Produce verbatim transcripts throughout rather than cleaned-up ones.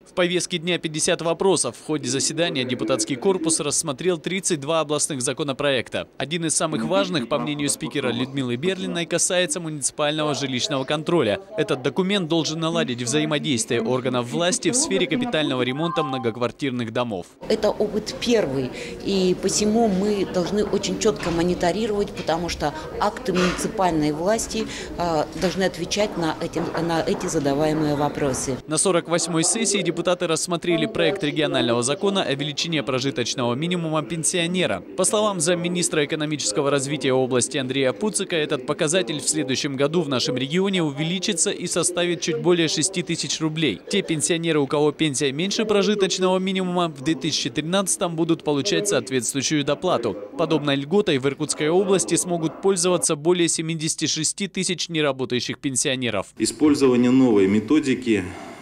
В повестке дня пятьдесят вопросов. В ходе заседания депутатский корпус рассмотрел тридцать два областных законопроекта. Один из самых важных, по мнению спикера Людмилы Берлиной, касается муниципального жилищного контроля. Этот документ должен наладить взаимодействие органов власти в сфере капитального ремонта многоквартирных домов. Это опыт первый, и посему мы должны очень четко мониторировать, потому что акты муниципальной власти э, должны отвечать на эти, на эти задаваемые вопросы. На сорок восьмой сессии депутаты рассмотрели проект регионального закона о величине прожиточного минимума пенсионера. По словам замминистра экономического развития области Андрея Пуцика, этот показатель в следующем году в нашем регионе увеличится и составит чуть более шести тысяч рублей. Те пенсионеры, у кого пенсия меньше прожиточного минимума, в две тысячи тринадцатом будут получать соответствующую доплату. Подобной льготой в Иркутской области смогут пользоваться более семидесяти шести тысяч неработающих пенсионеров. Использование новой методики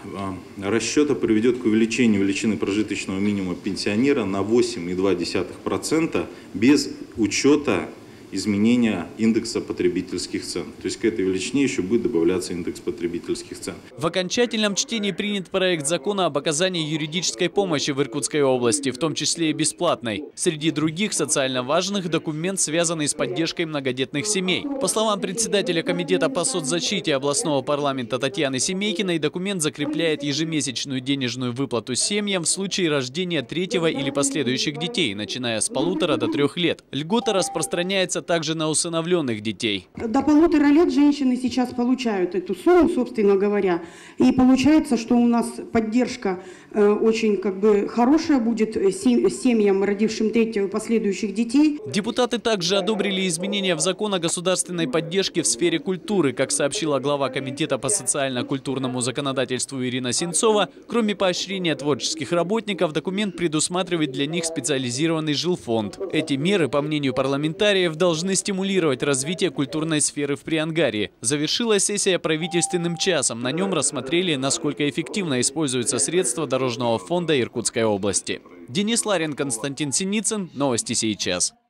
расчета приведет к увеличению величины прожиточного минимума пенсионера на восемь и две десятых процента без учета изменения индекса потребительских цен. То есть к этой величине еще будет добавляться индекс потребительских цен. В окончательном чтении принят проект закона об оказании юридической помощи в Иркутской области, в том числе и бесплатной. Среди других социально важных документ, связанный с поддержкой многодетных семей. По словам председателя комитета по соцзащите областного парламента Татьяны Семейкиной, документ закрепляет ежемесячную денежную выплату семьям в случае рождения третьего или последующих детей, начиная с полутора до трех лет. Льгота распространяется также на усыновленных детей. До полутора лет женщины сейчас получают эту сумму, собственно говоря. И получается, что у нас поддержка э, очень как бы хорошая будет семьям, родившим третьего и последующих детей. Депутаты также одобрили изменения в закон о государственной поддержке в сфере культуры. Как сообщила глава комитета по социально-культурному законодательству Ирина Сенцова, кроме поощрения творческих работников, документ предусматривает для них специализированный жилфонд. Эти меры, по мнению парламентариев, должны стимулировать развитие культурной сферы в Приангарии. Завершилась сессия правительственным часом. На нем рассмотрели, насколько эффективно используются средства Дорожного фонда Иркутской области. Денис Ларин, Константин Синицын. Новости сейчас.